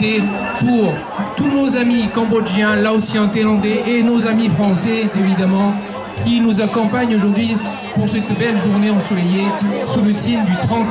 pensée pour tous nos amis cambodgiens, laotiens, thaïlandais et nos amis français, évidemment, qui nous accompagnent aujourd'hui pour cette belle journée ensoleillée sous le signe du 30